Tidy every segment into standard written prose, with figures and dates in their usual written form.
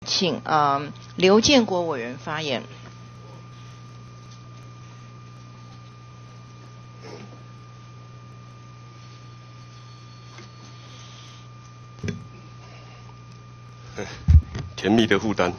请刘建国委员发言。 甜蜜的负担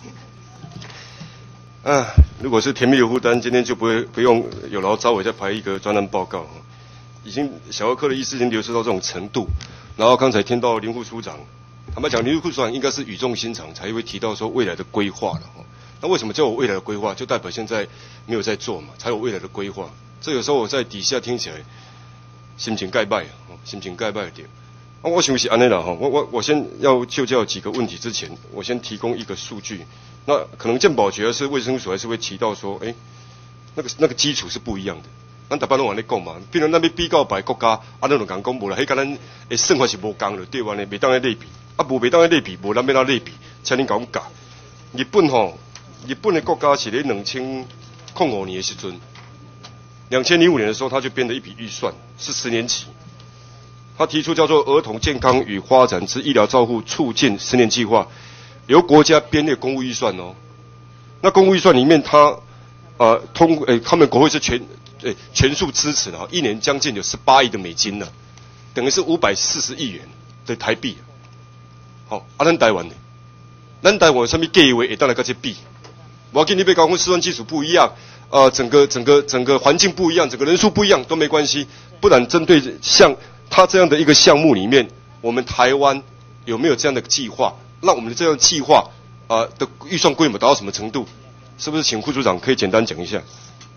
啊！如果是甜蜜的负担，今天就不用有劳招委再排一个专案报告。已经小儿科的医师已经流失到这种程度。然后刚才听到林副处长，坦白讲，林副处长应该是语重心长才会提到说未来的规划了。那为什么叫我未来的规划？就代表现在没有在做嘛，才有未来的规划。这有时候我在底下听起来心情盖败，心情盖败的点。我想是安尼啦哈，我先要就教几个问题之前，我先提供一个数据。那可能健保局还是卫生署还是会提到说，那个基础是不一样的。咱大班拢安尼讲嘛，比如咱要比较别国家，咱就讲无啦，迄甲咱的算法是无共的，对吧呢？袂当来类比，袂当来类比，无咱要哪类比？请恁甲阮教。日本的国家是咧2005年的时阵，2005年的时候，他就编了一笔预算，是10年期。他提出叫做儿童健康与发展之医疗照护促进10年计划，由国家编列公务预算哦。那公务预算里面他们国会是全数支持的，一年将近有18亿的美金呢，等于是540亿元的台币。好，咱台湾呢？咱台湾有什么计划会当来跟这比？我要跟你别讲，师专基础不一样，整个环境不一样，整个人数不一样都没关系。不然针对像他这样的一个项目里面，我们台湾有没有这样的计划？让我们的这样的计划的预算规模达到什么程度？是不是请副处长可以简单讲一下？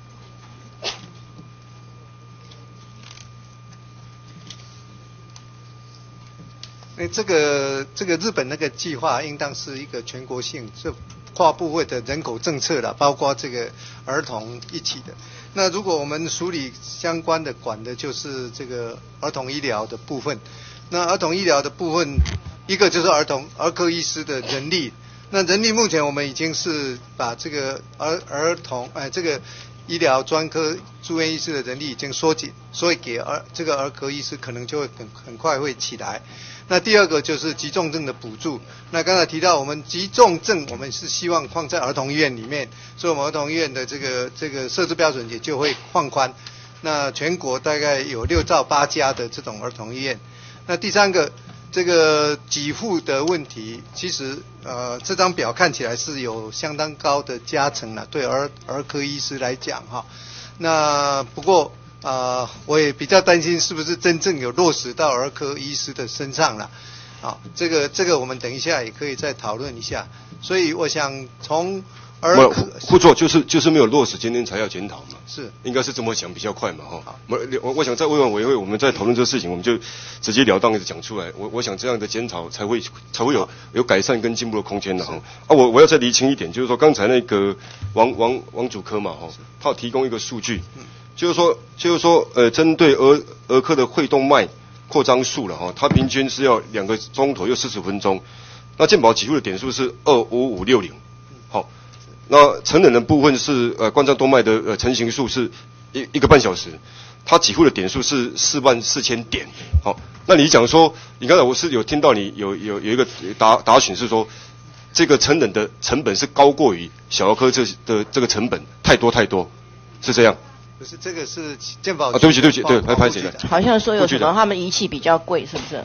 这个日本那个计划应当是一个全国性，是跨部会的人口政策啦，包括这个儿童一起的。那如果我们处理相关的管的就是这个儿童医疗的部分，那儿童医疗的部分，一个就是儿科医师的人力。那人力目前我们已经是把这个儿童这个医疗专科住院医师的人力已经缩减，所以给这个儿科医师可能就会很快会起来。那第二个就是急重症的补助。那刚才提到我们急重症，我们是希望放在儿童医院里面，所以我们儿童医院的这个设置标准也就会放宽。那全国大概有6到8家的这种儿童医院。那第三个，这个给付的问题，其实这张表看起来是有相当高的加成了，对儿科医师来讲哈。那不过我也比较担心是不是真正有落实到儿科医师的身上了。好，这个我们等一下也可以再讨论一下。所以我想从儿科不错，就是没有落实，今天才要检讨嘛。 是， 应该是这么讲比较快嘛哈。我想在委员会我们在讨论这个事情，我们就直截了当的讲出来。我想这样的检讨才会有改善跟进步的空间的哈。我要再厘清一点，就是说刚才那个王主科嘛哈，他有提供一个数据。就是说，针对儿科的会动脉扩张术了哈，它平均是要2个钟头又40分钟，那健保给付的点数是25560，好，那成人的部分是冠状动脉的成型数是1个半小时，它给付的点数是44000点，好，那你讲说，你刚才我是有听到你有一个答询是说，这个成人的成本是高过于小儿科这个成本太多，是这样？ 不是，这个是健保对不起，对，拍起来。 好像说有什么他们仪器比较贵，是不是？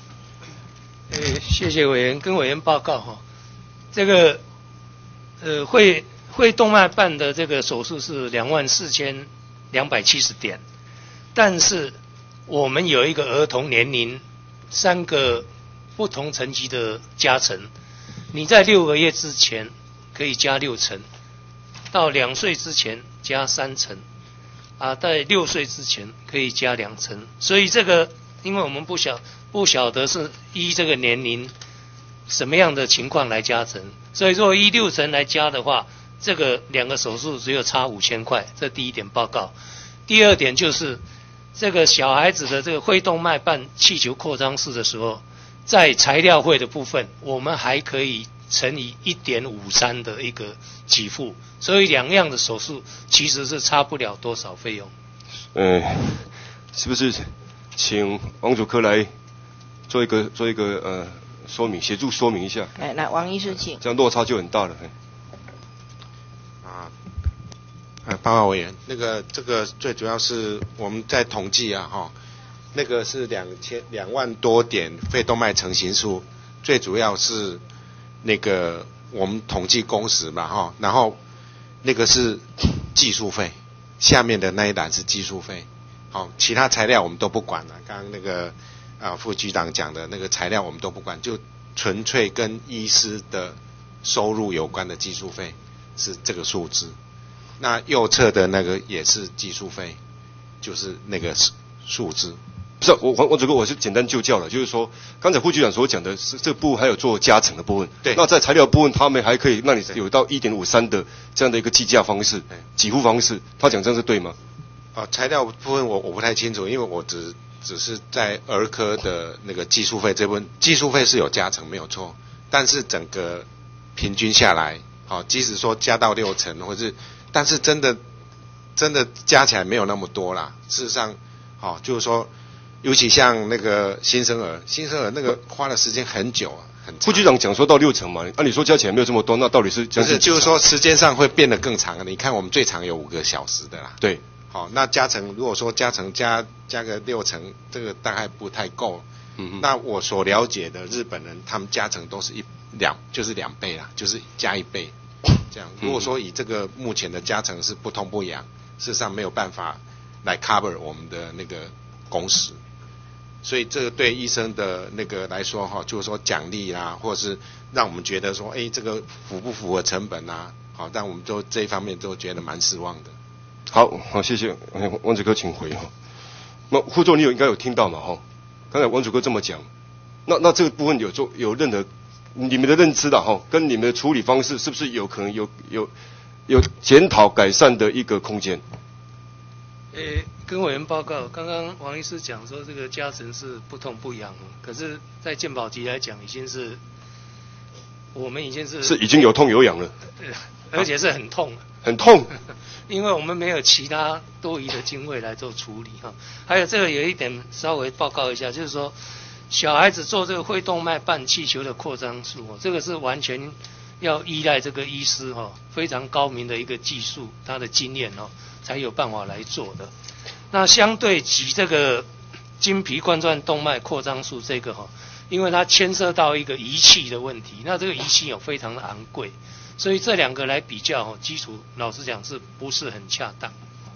谢谢委员，跟委员报告哈，这个会动脉瓣的这个手术是24270点，但是我们有一个儿童年龄3个不同层级的加成，你在6个月之前可以加6成，到2岁之前加3成。在6岁之前可以加2成，所以这个因为我们不晓得是依这个年龄什么样的情况来加成，所以如果依6成来加的话，这个2个手术只有差5000块，这第一点报告。第二点就是这个小孩子的这个会动脉瓣气球扩张式的时候，在材料费的部分，我们还可以乘以1.53的一个给付，所以2样的手术其实是差不了多少费用。是不是请王主科来做一个说明，协助说明一下。 来，王医师请。 这样落差就很大了。 报告委员，这个最主要是我们在统计啊，那个是2万多点肺动脉成型数，最主要是那个我们统计工时嘛，然后那个是技术费，下面的那一栏是技术费，好，其他材料我们都不管了。刚刚那个副局长讲的那个材料我们都不管，就纯粹跟医师的收入有关的技术费是这个数字。那右侧的那个也是技术费，就是那个数字。 不是，我这个我是简单就教了，就是说刚才副局长所讲的是这部分还有做加成的部分。 对。 那在材料部分，他们还可以让你有到 1.53 的这样的一个计价方式、给付方式。他讲这样是对吗？ 材料部分我不太清楚，因为我只是在儿科的那个技术费这部分，技术费是有加成没有错，但是整个平均下来，即使说加到6成，或是但是真的加起来没有那么多啦。事实上，就是说，尤其像那个新生儿那个花的时间很久啊，很长。 副局长讲说到6成嘛，按理说加起来没有这么多，那到底是将近几成？ 就是说时间上会变得更长。你看我们最长有5个小时的啦。 对。 好，那加成如果说加个6成，这个大概不太够。那我所了解的日本人，他们加成都是就是2倍啦，就是加1倍。这样，如果说以这个目前的加成是不痛不痒，事实上没有办法来 cover 我们的那个工时，所以这个对医生的那个来说就是说奖励啦，或者是让我们觉得说，这个符不符合成本啊？好，但我们都这一方面都觉得蛮失望的。 好，谢谢王主哥，请回那副座你应该有听到嘛刚才王主哥这么讲，那这个部分有任何你们的认知的跟你们的处理方式是不是有可能有检讨改善的一个空间？ 跟委员报告，刚刚王医师讲说这个加成是不痛不痒，可是在健保局来讲我们已经是已经有痛有痒了， 而且是很痛，因为我们没有其他多余的经费来做处理还有这个有一点稍微报告一下，就是说小孩子做这个肺动脉瓣气球的扩张术这个是完全要依赖这个医师非常高明的一个技术，他的经验才有办法来做的。那相对及这个经皮冠状动脉扩张术这个因为它牵涉到一个仪器的问题，那这个仪器非常的昂贵，所以这2个来比较基础老实讲是不是很恰当？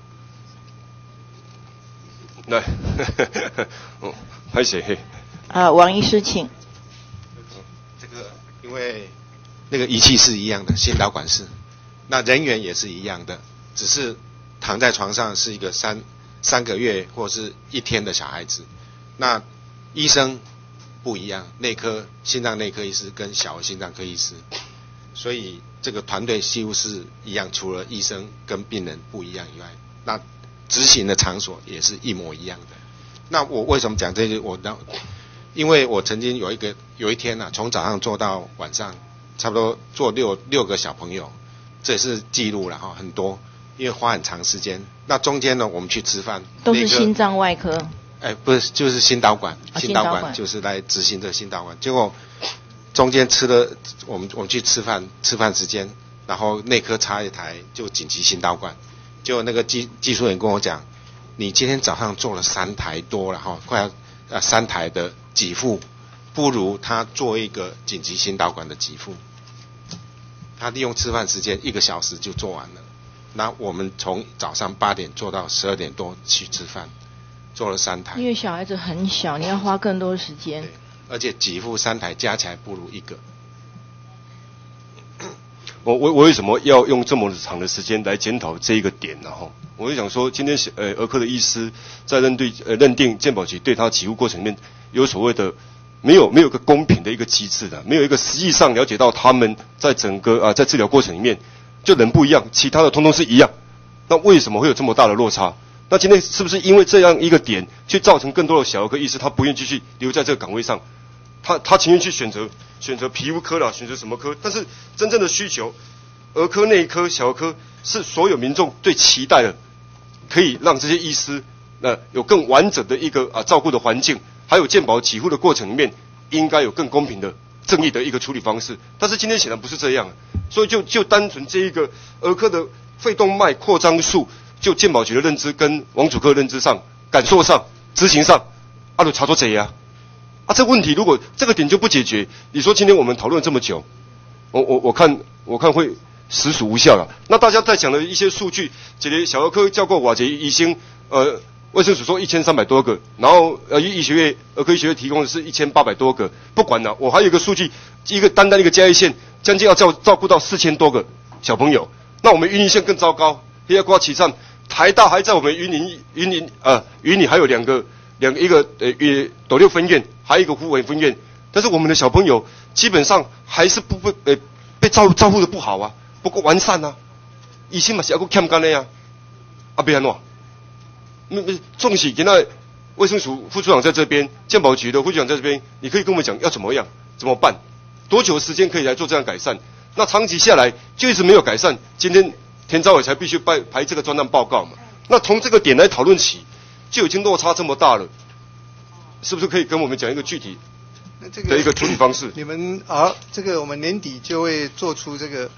来，拍谁？ 王医师请。 这个因为那个仪器是一样的，心导管是，那人员也是一样的，只是躺在床上是一个3个月或是1天的小孩子，那医生不一样，心脏内科医师跟小儿心脏科医师，所以这个团队几乎是一样，除了医生跟病人不一样以外，那执行的场所也是一模一样的。那我为什么讲这些？因为我曾经有一天从早上做到晚上，差不多做六个小朋友，这也是记录了很多，因为花很长时间。那中间呢，我们去吃饭， 都是心脏外科。 不是，就是心导管，心导管就是来执行这个心导管。结果中间我们去吃饭时间，然后内科插一台就紧急心导管，结果那个技术员跟我讲，你今天早上做了3台多了快要3台的给付，不如他做一个紧急心导管的给付。他利用吃饭时间1个小时就做完了。那我们从早上8点做到12点多去吃饭，做了3台。 因为小孩子很小，你要花更多时间。 对，而且给付3台加起来不如1个。 我为什么要用这么长的时间来检讨这一个点呢？我就想说，今天儿科的医师在认定健保局对他给付过程里面有所谓的没有一个公平的一个机制的，没有一个实际上了解到他们在整个在治疗过程里面就人不一样，其他的通通是一样，那为什么会有这么大的落差？那今天是不是因为这样一个点，去造成更多的小儿科医师他不愿意继续留在这个岗位上，他情愿去选择皮肤科啦，选择什么科？但是真正的需求，儿科、内科、小儿科是所有民众最期待的，可以让这些医师有更完整的一个照顾的环境，还有健保给付的过程里面，应该有更公平的正义的一个处理方式。但是今天显然不是这样，所以就单纯这一个儿科的肺动脉扩张术，就健保局的认知跟王主科的认知上、感受上、执行上，就差多这啊！这个问题如果这个点就不解决，你说今天我们讨论这么久，我看会实属无效了。那大家在讲的一些数据，这个小儿科叫过我这医生，卫生署说1300多个，然后儿科医学院提供的是1800多个，不管了，我还有一个数据，单一个嘉义县将近要照顾到4000多个小朋友，那我们云林县更糟糕，黑瓜旗上台大还在我们云林还有一个斗六分院，还有一个虎尾分院，但是我们的小朋友基本上还是被照顾的不好啊，不够完善啊，医生嘛是还够欠干的呀，要安怎？重视现在卫生署副处长在这边，健保局的副局长在这边，你可以跟我们讲要怎么样，怎么办？多久的时间可以来做这样改善？那长期下来就一直没有改善，今天田召伟才必须排这个专案报告嘛。那从这个点来讨论起，就已经落差这么大了，是不是可以跟我们讲一个具体的一个处理方式？ 你们这个我们年底就会做出这个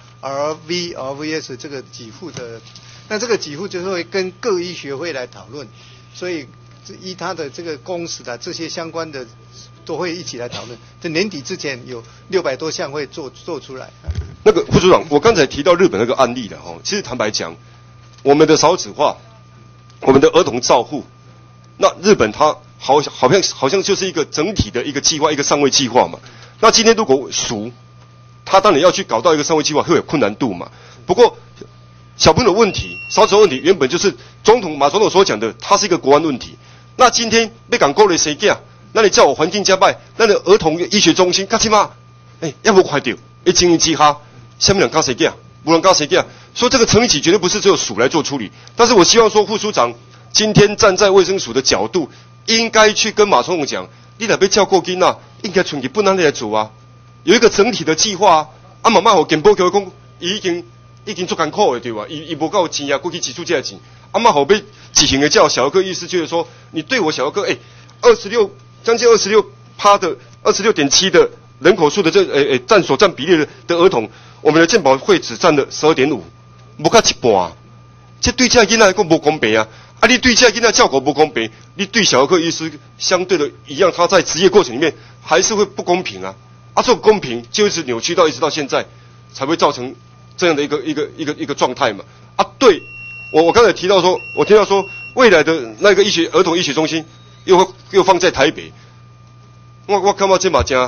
RVS 这个给付的。那这个给付就是会跟各医学会来讨论，所以依他的这个工时的这些相关的都会一起来讨论。在年底之前有600多项会做出来。 那个副处长，我刚才提到日本那个案例了其实坦白讲，我们的少子化，我们的儿童照护，那日本它好像就是一个整体的一个计划，一个上位计划嘛。那今天如果署，他当然要去搞到一个上位计划会有困难度嘛。不过小朋友的问题、少子问题，原本就是马总统所讲的，它是一个国安问题。那今天要讲国内生囝，那你叫我环境加败，那你儿童医学中心，起码，要不快点，经营之下，下面人教生囝，无人教生囝，所以这个层级绝对不是只有署来做处理。但是我希望说，副署长今天站在卫生署的角度，应该去跟马总统讲，你若要照顾囡仔，应该从日本那里来做啊，有一个整体的计划啊，慢慢和健保局讲，已经做艰苦的对吧？伊无够钱啊，过去支出这个钱，慢后要执行的叫小儿科医师觉得说，你对我小儿科将近26%的26.7%的人口数的占比例的儿童，我们的健保会只占了12.5%，无到一半，这对这囡仔来讲无公平啊！你对这囡仔照顾不公平，你对小儿科医师相对的一样，他在职业过程里面还是会不公平啊！这种公平就一直扭曲到一直到现在，才会造成这样的一个状态嘛。对，我刚才提到说，我听到说未来的那个儿童医学中心又放在台北，我看到这嘛加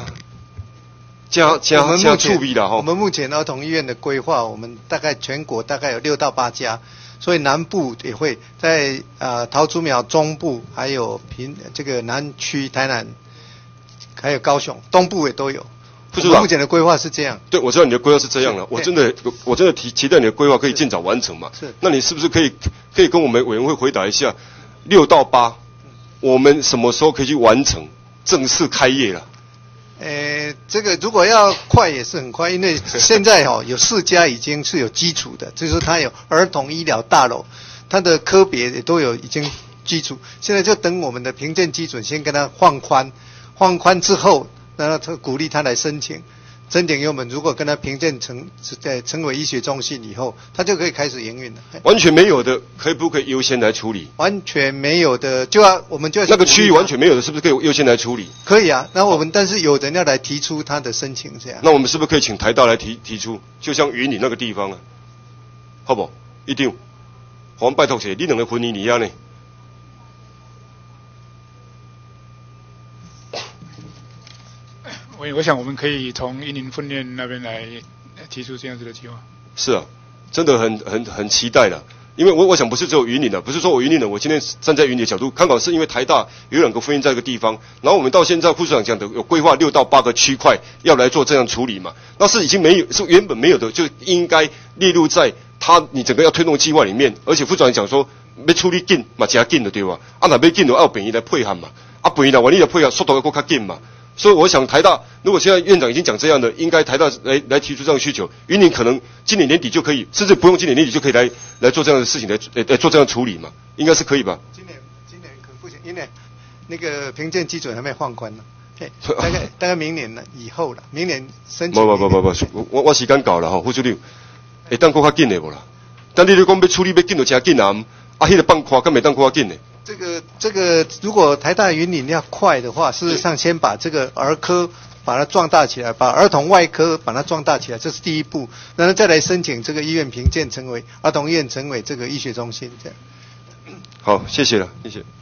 触鼻了哈。 我们目前儿童医院的规划，我们大概全国大概有6到8家，所以南部也会在桃竹苗中部，还有这个南区台南，还有高雄东部也都有。我们目前的规划是这样。 对，我知道你的规划是这样的，我真的期待你的规划可以尽早完成嘛。 是。 那你是不是可以跟我们委员会回答一下，6到8，我们什么时候可以去完成正式开业了？ 这个如果要快也是很快，因为现在有4家已经是有基础的，就是说它有儿童医疗大楼，它的科别也都有已经基础，现在就等我们的评鉴基准先跟它放宽之后，那他鼓励他来申请我们如果跟他评鉴成为医学中心以后，他就可以开始营运了。 完全没有的，可不可以优先来处理？ 完全没有的，我们就要那个区域完全没有的，是不是可以优先来处理？ 可以啊，那我们但是有人要来提出他的申请这样。 那我们是不是可以请台大来提出？就像云林那个地方啊，好不好？一定，我们拜托些，你两个分你啊呢？ 我想我们可以从云林分院那边来提出这样子的计划。是啊， 真的很期待了。因为我想不是只有云林的，不是说我云林的，我今天站在云林的角度，看好是因为台大有2个分院在这个地方，然后我们到现在副处长讲的有规划6到8个区块要来做这样处理嘛，那是已经没有，是原本没有的，就应该列入在你整个要推动计划里面，而且副处长讲说要处理紧嘛，加紧的对吧？那要紧就要病医来配合嘛，病医来你来配合速度要更加紧嘛。所以我想台大如果现在院长已经讲这样的，应该台大来提出这样的需求，云林可能今年年底就可以，甚至不用今年年底就可以来做这样的事情，来做这样的处理嘛，应该是可以吧？ 今年可不行，因为那个评鉴基准还没放宽呢。 大概明年了以后了，明年申请。 不，我时间到了吼，副处长，会当搁较紧的无啦？但你讲要处理要紧就真紧啊，迄个放宽敢会当搁较紧的？ 这个，如果台大云林要快的话，事实上先把这个儿科把它壮大起来，把儿童外科把它壮大起来，这是第一步。然后再来申请这个医院评鉴成为儿童医院，成为这个医学中心这样。 好，谢谢了，谢谢。